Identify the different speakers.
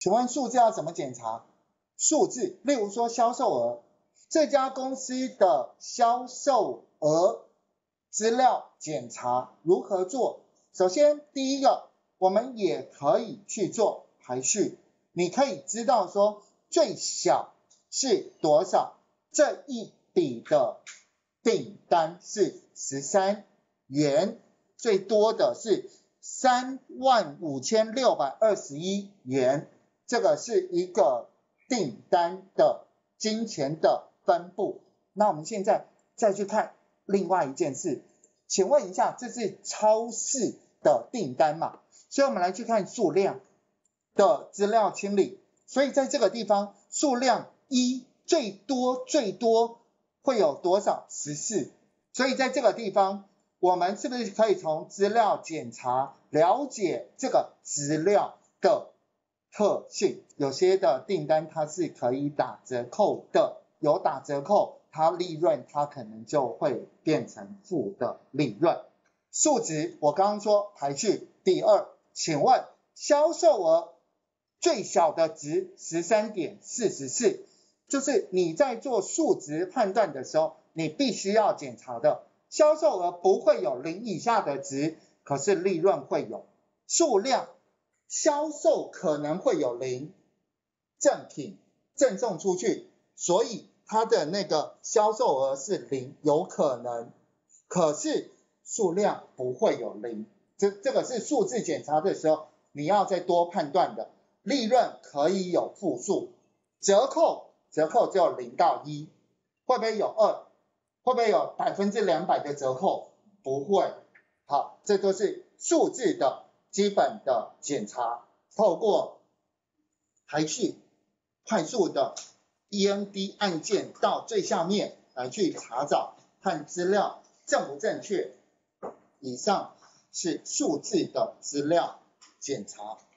Speaker 1: 请问数字要怎么检查？数字，例如说销售额，这家公司的销售额资料检查如何做？首先，第一个，我们也可以去做排序，你可以知道说最小是多少，这一笔的订单是13元，最多的是35621元，这个是一个订单的金钱的分布。那我们现在再去看另外一件事，请问一下，这是超市的订单嘛？所以我们来去看数量的资料清理。所以在这个地方，数量1最多会有多少？14。所以在这个地方，我们是不是可以从资料检查了解这个资料的特性？有些的订单它是可以打折扣的，有打折扣，它利润它可能就会变成负的利润。数值我刚刚说排序，第二，请问销售额最小的值 13.44， 就是你在做数值判断的时候，你必须要检查的。销售额不会有0以下的值，可是利润会有。数量，销售可能会有0，赠品赠送出去，所以它的那个销售额是0，有可能。可是数量不会有0，这个是数字检查的时候你要再多判断的。利润可以有负数，折扣只有0到1，会不会有2？会不会有200%的折扣？不会。好，这都是数字的基本的检查，透过排序快速的 EMD 按键到最下面来去查找看资料正不正确。以上是数字的资料检查。